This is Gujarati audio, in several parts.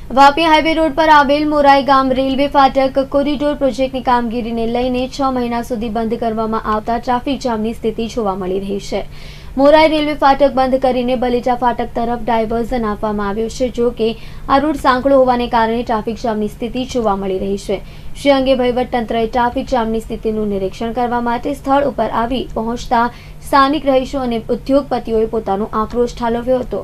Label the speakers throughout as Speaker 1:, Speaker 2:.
Speaker 1: વાપી હાઈવે રોડ પર આવેલ મોરાઈ ગામ રેલવે ફાટક કોરિડોર પ્રોજેક્ટની કામગીરીને લઈને 6 મહિના સુધી બંધ કરવામાં આવતા ટ્રાફિક જામની સ્થિતિ જોવા મળી રહી છે। મોરાઈ રેલવે ફાટક બંધ કરીને બલેટા ફાટક તરફ ડાયવર્ઝન આપવામાં આવ્યું છે। જો કે આ રૂટ સાંકડો હોવાને કારણે ટ્રાફિક જામની સ્થિતિ જોવા મળી રહી છે। જે અંગે વહીવટતંત્રએ ટ્રાફિક જામની સ્થિતિનું નિરીક્ષણ કરવા માટે સ્થળ ઉપર આવી પહોંચતા સ્થાનિક રહીશો અને ઉદ્યોગપતિઓએ પોતાનો આક્રોશ ઠાલવ્યો હતો।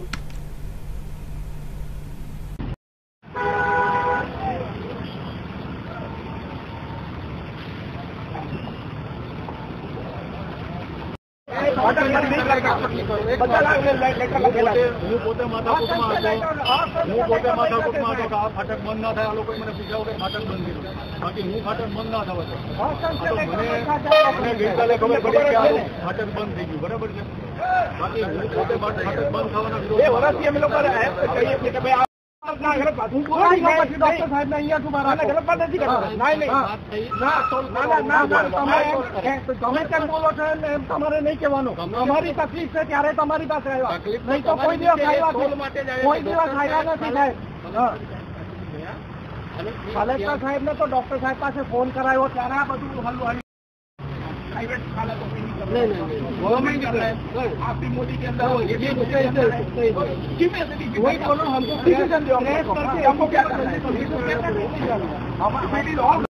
Speaker 2: फाटक बंद ना था लोग मैंने पूछा कि फाटक बंद बाकी हूँ फाटक बंद ना था मैंने गईकाले खबर पड़ी कि फाटक बंद थी गયું बराबर है। बाकी हूँ पोते फाटक बंद થવાના વિરોધમાં અમે લોકો કહીએ કે ભાઈ डॉक्टर साहब ने अँ गलत बात नहीं करता बोलो तमारे नहीं कहवानो अमारी तकलीफ से त्यारे तमारी पास आव्या नहीं तो कोई दिवस आव्या नहीं साहेब। कलेक्टर साहेब ने तो डॉक्टर साहेब पास फोन करायो त्यारे आ बधुं हलवा प्राइवेट गवर्नमेंट आपकी मोदी के अंदर वही बोलो हमको डिसीजन दो हमको क्या करना है।